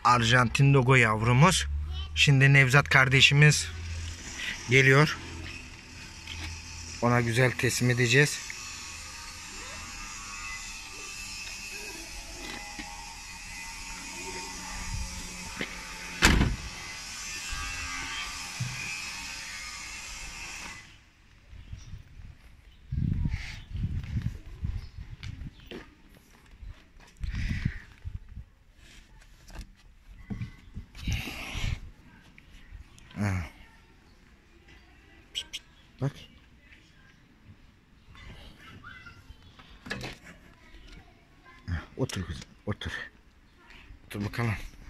Arjantin Dogo yavrumuz. Şimdi Nevzat kardeşimiz geliyor. Ona güzel teslim edeceğiz. Bak. Otur kızım, otur. Otur bakalım.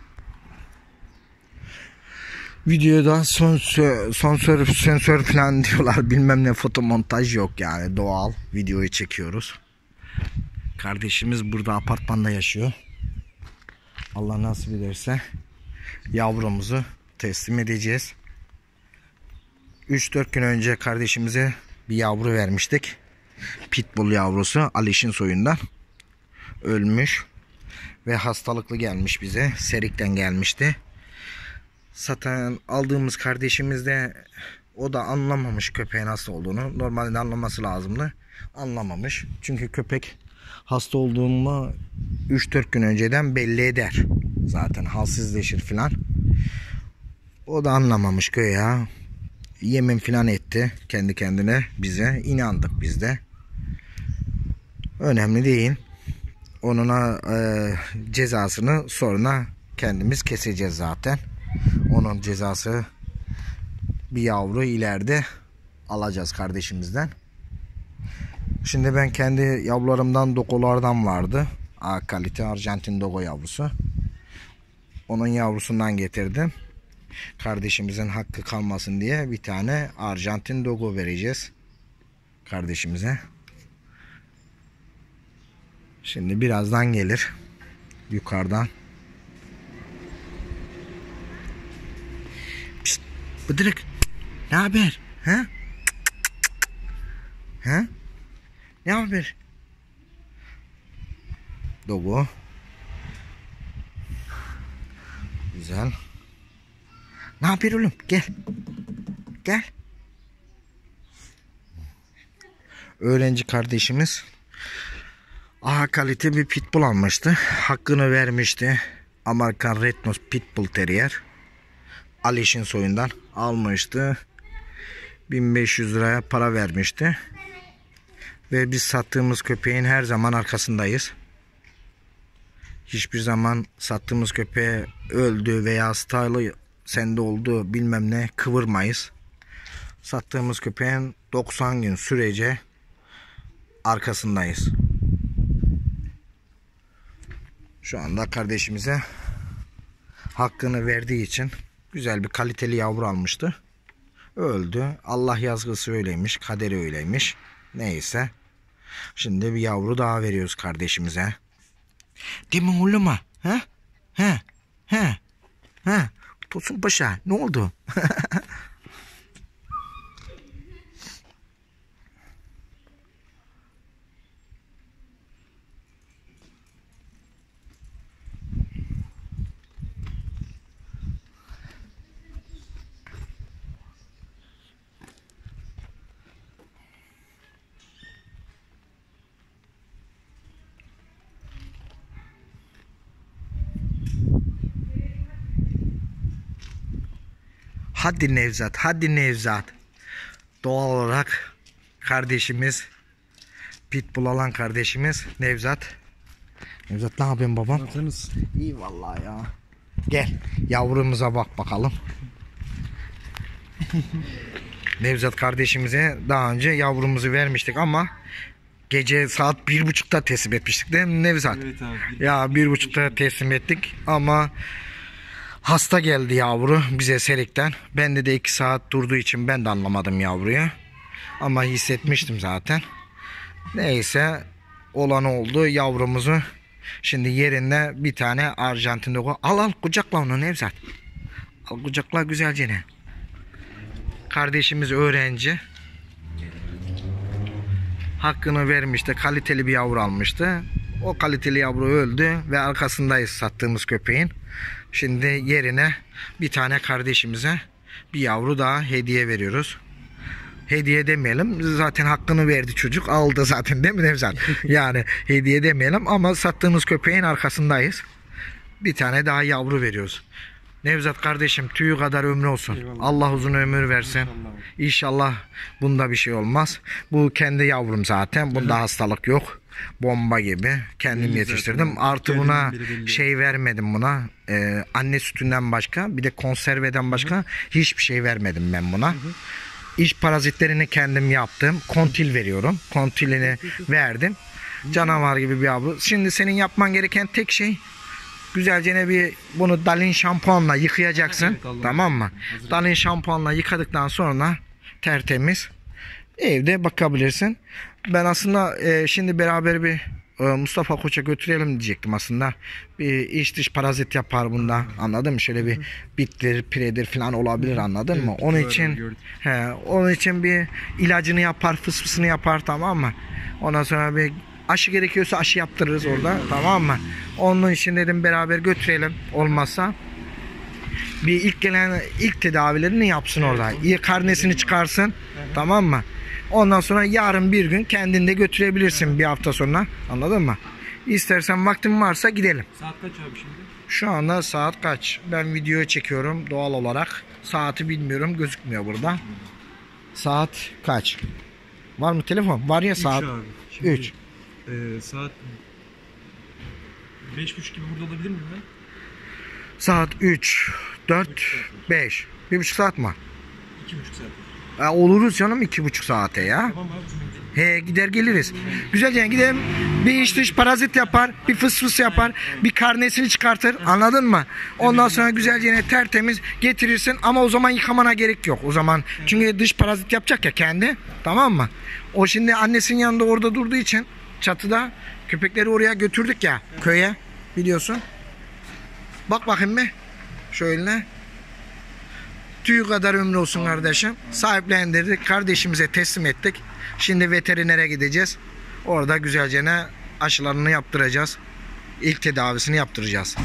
Videoda sensör falan diyorlar, bilmem ne, fotomontaj yok yani, doğal videoyu çekiyoruz. Kardeşimiz burada apartmanda yaşıyor. Allah nasip ederse yavrumuzu teslim edeceğiz. 3-4 gün önce kardeşimize bir yavru vermiştik. Pitbull yavrusu, Aliş'in soyundan. Ölmüş ve hastalıklı gelmiş bize. Serik'ten gelmişti. Zaten aldığımız kardeşimiz de, o da anlamamış köpeğin hasta olduğunu. Normalde anlaması lazımdı. Anlamamış. Çünkü köpek hasta olduğumu 3-4 gün önceden belli eder. Zaten halsizleşir filan. O da anlamamış ya. Yemin filan etti kendi kendine bize. İnandık biz de. Önemli değil. Onun cezasını sonra kendimiz keseceğiz zaten. Onun cezası, bir yavru ileride alacağız kardeşimizden. Şimdi ben kendi yavrularımdan, dogolardan vardı. A kalite Arjantin Dogo yavrusu. Onun yavrusundan getirdim. Kardeşimizin hakkı kalmasın diye bir tane Arjantin Dogo vereceğiz kardeşimize. Şimdi birazdan gelir yukarıdan. Pişt, bıdırık, ne haber? Ha? Ha? Ne haber? Dogo. Güzel. Ne haber oğlum? Gel. Gel. Öğrenci kardeşimiz A kalite bir pitbull almıştı. Hakkını vermişti. Amerikan Red Nose Pitbull Terrier. Aliş'in soyundan almıştı. 1500 liraya para vermişti. Ve biz sattığımız köpeğin her zaman arkasındayız. Hiçbir zaman sattığımız köpeğe öldü veya hastalığı sende oldu bilmem ne kıvırmayız. Sattığımız köpeğin 90 gün sürece arkasındayız. Şu anda kardeşimize hakkını verdiği için güzel bir kaliteli yavru almıştı. Öldü. Allah yazgısı öyleymiş, kaderi öyleymiş. Neyse. Şimdi bir yavru daha veriyoruz kardeşimize. Değil mi oğlum? Ha? Ha? Ha? Ha? Tosun Paşa, ne oldu? Hadi Nevzat, hadi Nevzat. Doğal olarak kardeşimiz, pitbull alan kardeşimiz Nevzat. Nevzat, ne yapıyorsun babam? Nasılsınız? İyi vallahi ya. Gel yavrumuza bak bakalım. Nevzat kardeşimize daha önce yavrumuzu vermiştik ama gece saat 1.30'da teslim etmiştik değil mi Nevzat? Evet abi. Ya 1.30'da teslim ettik ama hasta geldi yavru bize Serik'ten. Bende de 2 saat durduğu için ben de anlamadım yavruyu. Ama hissetmiştim zaten. Neyse, olan oldu, yavrumuzu şimdi yerinde bir tane Arjantin Dogo. Al kucakla onu Nevzat. Al kucakla güzelce ne. Kardeşimiz öğrenci. Hakkını vermişti. Kaliteli bir yavru almıştı. O kaliteli yavru öldü ve arkasındayız sattığımız köpeğin. Şimdi yerine bir tane kardeşimize bir yavru daha hediye veriyoruz. Hediye demeyelim. Zaten hakkını verdi çocuk. Aldı zaten değil mi Nevzat? Yani hediye demeyelim ama sattığımız köpeğin arkasındayız. Bir tane daha yavru veriyoruz. Nevzat kardeşim tüyü kadar ömrü olsun. Eyvallah. Allah uzun ömür versin. İnşallah bunda bir şey olmaz. Bu kendi yavrum zaten. Bunda hastalık yok. Bomba gibi. Kendim Belli yetiştirdim. zaten. Artı Kendinin buna biri belli. şey vermedim buna. Anne sütünden başka bir de konserveden başka hiçbir şey vermedim ben buna. İç parazitlerini kendim yaptım. Kontil veriyorum. Kontilini verdim. Canavar gibi bir yavru. Şimdi senin yapman gereken tek şey güzelce bir bunu Dalin şampuanla yıkayacaksın. Evet, Allah'ım. Tamam mı? Hazır. Dalin şampuanla yıkadıktan sonra tertemiz evde bakabilirsin. Ben aslında şimdi beraber bir Mustafa Koç'a götürelim diyecektim aslında. Bir iç dış parazit yapar bunda. Anladın mı? Şöyle bir bittir, piredir falan olabilir, anladın Evet, mı? Onun bitki var, için gördüm. onun için bir ilacını yapar, fısfısını yapar, tamam mı? Ondan sonra bir aşı gerekiyorsa aşı yaptırırız orada, tamam mı? Onun için dedim beraber götürelim, olmazsa bir ilk tedavilerini yapsın orada. İyi karnesini çıkarsın, tamam mı? Ondan sonra yarın bir gün kendin de götürebilirsin bir hafta sonra, anladın mı? İstersen vaktin varsa gidelim. Saat kaç abi şimdi? Şu anda saat kaç? Ben video çekiyorum doğal olarak. Saati bilmiyorum, gözükmüyor burada. Saat kaç? Var mı telefon? Var ya saat. 3 abi. Şimdi, 3. Saat 5.30 gibi burada olabilir miyim ben? Saat 3, 4, 5. 1,5 saat mi? 2.5 saat. Oluruz canım 2,5 saate ya. Tamam abi. He, gider geliriz. Güzelce gidelim. Bir iç dış parazit yapar, bir fıs fıs yapar, bir karnesini çıkartır. Anladın mı? Ondan sonra güzelce tertemiz getirirsin ama o zaman yıkamana gerek yok. O zaman çünkü dış parazit yapacak ya kendi. Tamam mı? O şimdi annesinin yanında orada durduğu için çatıda köpekleri oraya götürdük ya köye, biliyorsun. Bak bakayım bir. Şöyle. Tüy kadar ömrü olsun kardeşim. Sahiplendirdik. Kardeşimize teslim ettik. Şimdi veterinere gideceğiz. Orada güzelce aşılarını yaptıracağız. İlk tedavisini yaptıracağız.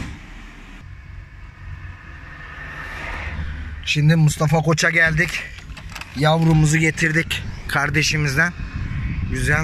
Şimdi Mustafa Koç'a geldik. Yavrumuzu getirdik kardeşimizden. Güzel.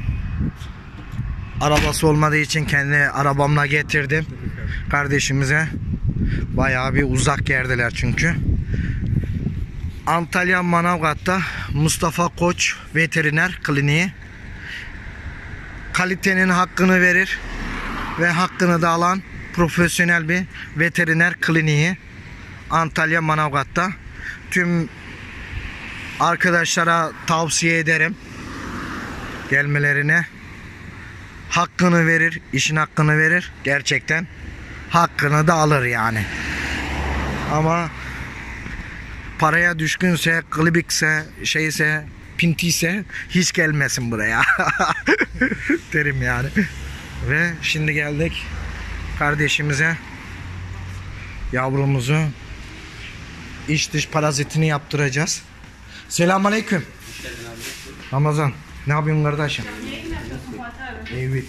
Arabası olmadığı için kendi arabamla getirdim. Kardeşimize. Bayağı bir uzak yerdeler çünkü. Antalya Manavgat'ta Mustafa Koç Veteriner Kliniği. Kalitenin hakkını verir ve hakkını da alan profesyonel bir veteriner kliniği. Antalya Manavgat'ta. Tüm arkadaşlara tavsiye ederim gelmelerine. Hakkını verir, işin hakkını verir. Gerçekten hakkını da alır yani. Ama paraya düşkünse, klibikse, şeyse, pintiyse hiç gelmesin buraya. Derim yani. Ve şimdi geldik kardeşimize yavrumuzu iç dış parazitini yaptıracağız. Selamünaleyküm. Ramazan. Ne yapıyorsun kardeşim? Evet.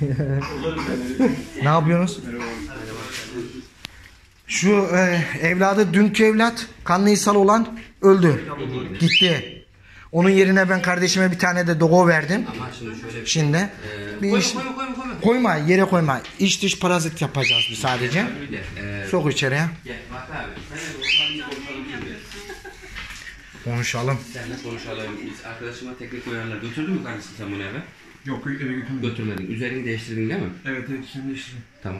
Ne yapıyorsunuz? Şu evladı, dünkü evlat kanlı ishal olan öldü. Gitti. Onun yerine ben kardeşime bir tane de dogo verdim. Şimdi bir iş, koyma, yere koyma. İç dış parazit yapacağız bir sadece. Sok içeriye. Konuşalım. Seninle konuşalım. Biz arkadaşıma teknik uyarılar götürdün mü kardeşim sen bunu eve? Yok eve götürmedim. Götürmedin. Üzerini değiştirdin değil mi? Evet şimdi değiştirdim. Tamam.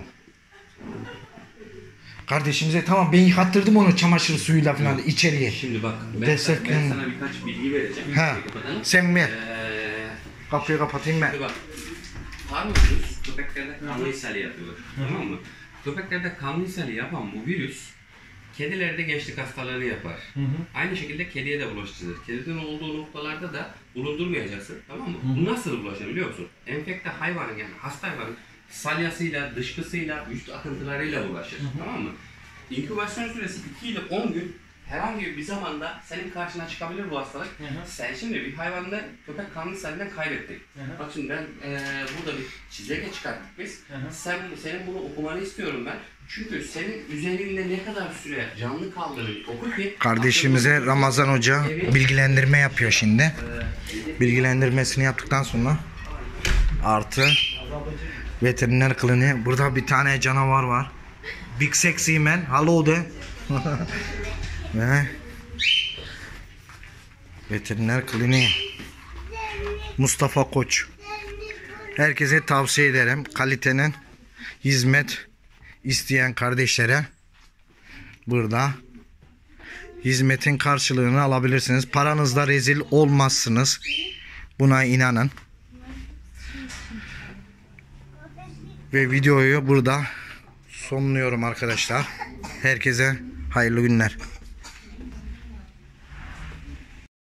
Kardeşimize tamam ben yıkattırdım onu çamaşır suyuyla falan içeriye. Şimdi bak ben Destek sana birkaç bilgi vereceğim. Ha. Sen ver. Ee, Kapıyı kapatayım ben. Şimdi bak. Parvovirüs köpeklerde kanlı ishali yapıyor. Tamam mı? Köpeklerde kanlı ishali yapan bu virüs kedilerde gençlik hastalığı yapar. Aynı şekilde kediye de bulaştırır. Kedinin olduğu noktalarda da bulundurmayacaksın. Tamam mı? Bu nasıl bulaşır biliyor musun? Enfekte hayvanın yani hasta hayvanın salyasıyla, dışkısıyla, üst akıntılarıyla bulaşır. Tamam mı? İnkübasyon süresi 2 ile 10 gün herhangi bir zamanda senin karşına çıkabilir bu hastalık. Sen şimdi bir hayvanda köpek kanlı selinden kaybettik. Bak şimdi ben burada bir çizelge çıkarttık biz. Senin bunu okumanı istiyorum ben. Çünkü senin üzerinde ne kadar süre canlı kaldığını oku ki... Kardeşimize Ramazan Hoca bilgilendirme yapıyor şimdi. Bilgilendirmesini yaptıktan sonra artı veteriner kliniği. Burada bir tane canavar var. Big Sexy Man. Hello de. Ve veteriner kliniği. Mustafa Koç. Herkese tavsiye ederim. Kalitenin hizmet isteyen kardeşlere burada hizmetin karşılığını alabilirsiniz. Paranızda rezil olmazsınız. Buna inanın. Ve videoyu burada sonluyorum arkadaşlar. Herkese hayırlı günler.